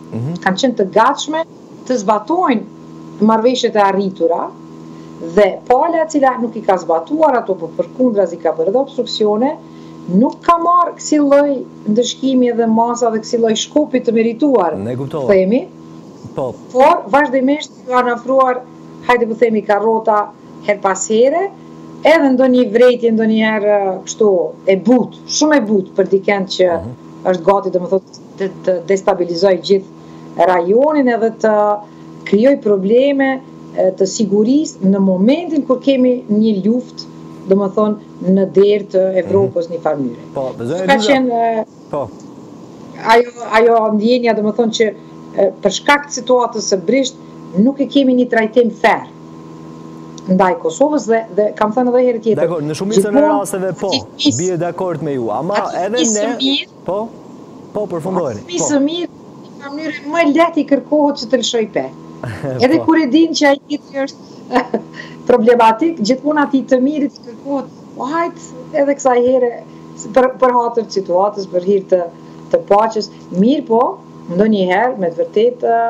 kanë qenë të gatshme të zbatojnë marrëveshjet e arritura dhe pala e cila nuk i ka zbatuar ato, por përkundrazi ka bërë dhe obstruksione, nuk ka marrë kësi lloj ndëshkimi dhe masa dhe kësi lloj shkopi të merituar, themi, por vazhdimisht kanë ofruar, hajde po themi karrota her pas here, edhe ndonjë vrejtje ndonjëherë kështu e butë, shumë e butë për dikend që është gati domethënë të destabilizoj gjithë rajonin edhe të krijoj probleme të sigurisë në momentin kur kemi një luftë, domethënë në derë të Evropës një farë mënyre. Ka qenë ajo ndjenja domethënë që për shkak të situatës së brisht nuk e kemi një trajtim fair ndaj Kosovës dhe kam thënë edhe herë tjetër. Dakor, në shumicën e rasteve bie dakord me ju, ama edhe ne përfundojeni. Atë mirë, në mënyrë më lehtë i kërkohet që të lëshoj pe. Edhe kur e din që ai tjetri është problematik, gjithmonë atij të mirit i kërkohet, hajt edhe kësaj here për hatër të situatës, për hir të paqes. Mirë po, ndonjëherë me të vërtetë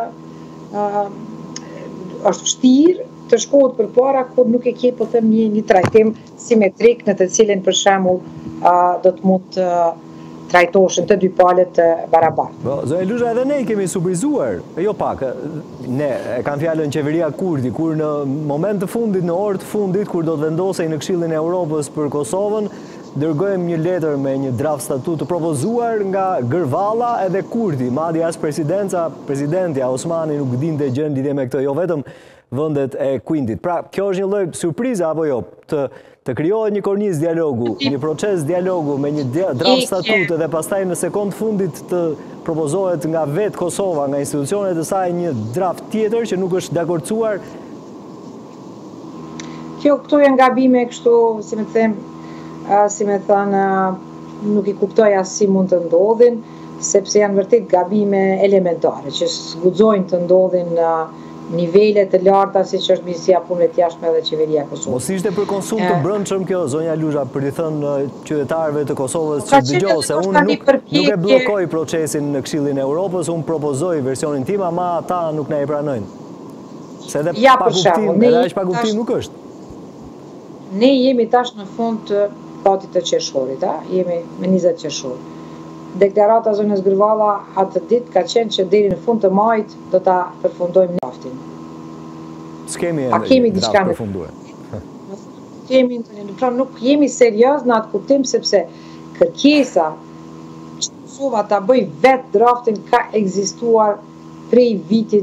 është vështirë të shkohet përpara kur nuk e ke po them një trajtim simetrik në të cilin për shembull do të mund të trajtohen të dy palët barabartë. Zonja Lusha, edhe ne i kemi surprizuar, jo pak, ne e kam fjalën qeveria Kurdi, kur në moment të fundit, në orë të fundit, kur do të vendosej në Këshillin e Europës për Kosovën, dërgojmë një letër me një draft statut të propozuar nga Gërvalla edhe Kurdi, madje as presidentja Osmani nuk dinte gjën lidhje me këtë, jo vetëm vendet e Kundit. Pra, kjo është një lloj surprize apo jo, të krijohet një kornizë dialogu, një proces dialogu me një draft statut dhe pastaj në sekond fundit të propozohet nga vetë Kosova, nga institucionet e saj një draft tjetër që nuk është dakordsuar. Këto janë gabime kështu, si më thënë, nuk i kuptoj as si mund të ndodhin, sepse janë vërtet gabime elementare që zguxojnë të ndodhin nivele të larta siç është Ministria e Punëve të Jashtme dhe Qeveria e Kosovës. Mos ishte për konsult të brendshëm kjo, zonja Lusha, për i thënë qytetarëve të Kosovës që dëgjoj se unë nuk e bllokoj procesin në Këshillin e Europës, unë propozoj versionin tim, ama ata nuk na e pranojnë. Se edhe pa kuptim nuk është. Ne jemi tash në fund të patit të qershorit, jemi me 20 qershor. Deklarata zonës Gërvalla atë ditë ka qenë që deri në fund të majit do ta përfundojmë draftin. Kemi diçka përfunduar. Nuk jemi serioz në atë kuptim sepse kërkesa që Kosova ta bëj vetë draftin ka ekzistuar prej vitit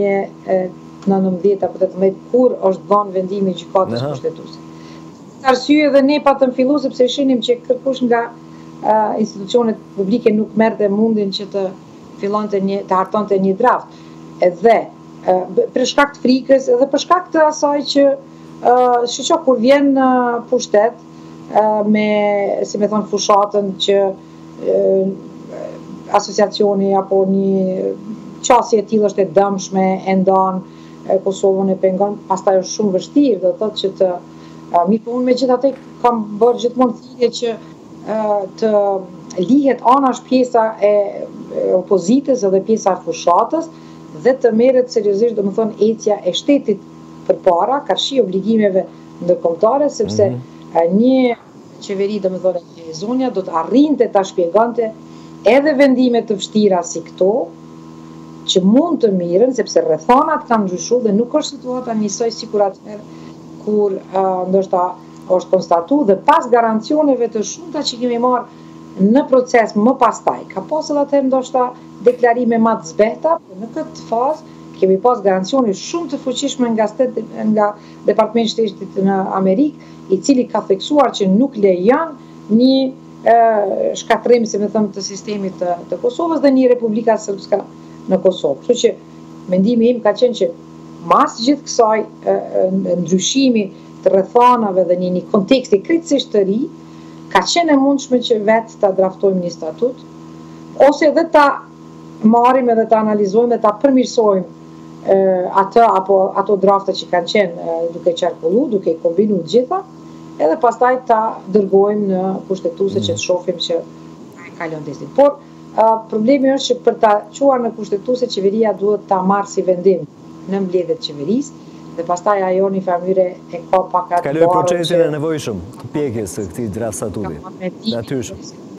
2019 apo 18 kur është dhënë vendimi i gjykatës kushtetuese. Arsye edhe ne patëm fillu sepse shinim që kërkush nga institucionet publike nuk merrte mundin që të fillonte të hartonte një draft. Edhe për shkak të frikës edhe për shkak të asaj që kur vjen në pushtet me, si më thon, fushatën që asociacioni apo një qasje e tillë është e dëmshme, e ndan Kosovën, e pengon, pastaj është shumë vështirë, do thotë që të mirë, po unë megjithatë kam bërë gjithmonë thirrje që të lihet anash pjesa e opozitës edhe pjesa e fushatës dhe të merret seriozisht domethënë ecja e shtetit përpara karshi obligimeve ndërkombëtare, sepse një qeveri domethënë e zonja do të arrinte ta shpjegonte edhe vendime të vështira si këto që mund të mirën, sepse rrethonat kanë ndryshuar dhe nuk është situata njësoj sikur atëherë kur ndoshta është konstatuar dhe pas garancioneve të shumta që kemi marrë në proces më pastaj. Ka pasur atëherë ndoshta deklarime më të zbehta, por në këtë fazë kemi pas garancione shumë të fuqishme nga Departamenti i Shtetit në Amerikë, i cili ka theksuar që nuk lejon një shkatrim, si më thëmë, të sistemit të Kosovës dhe një Republika Srpska në Kosovë. Kështu që mendimi im ka qenë që mas gjithë kësaj ndryshimi të rrethanave dhe një konteksti krejtësisht të ri, ka qenë e mundshme që vetë ta draftojmë një statut, ose edhe ta marrim edhe ta analizojmë dhe ta përmirësojmë atë apo ato drafte që kanë qenë duke qarkullu, duke i kombinu të gjitha, edhe pastaj ta dërgojmë në kushtetuese që të shohim që kalon testin. Por Problemi është që për ta quar në kushtetuese, qeveria duhet ta marrë si vendim në mbledhjet qeverisë, dhe pastaj ajo një farë e ka pak atë kaloj procesin e nevojshëm të pjekjes së këtij draft statuti. Natyrshëm.